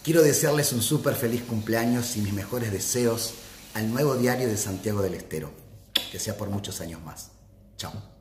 Quiero desearles un súper feliz cumpleaños y mis mejores deseos al nuevo diario de Santiago del Estero. Que sea por muchos años más. Chao.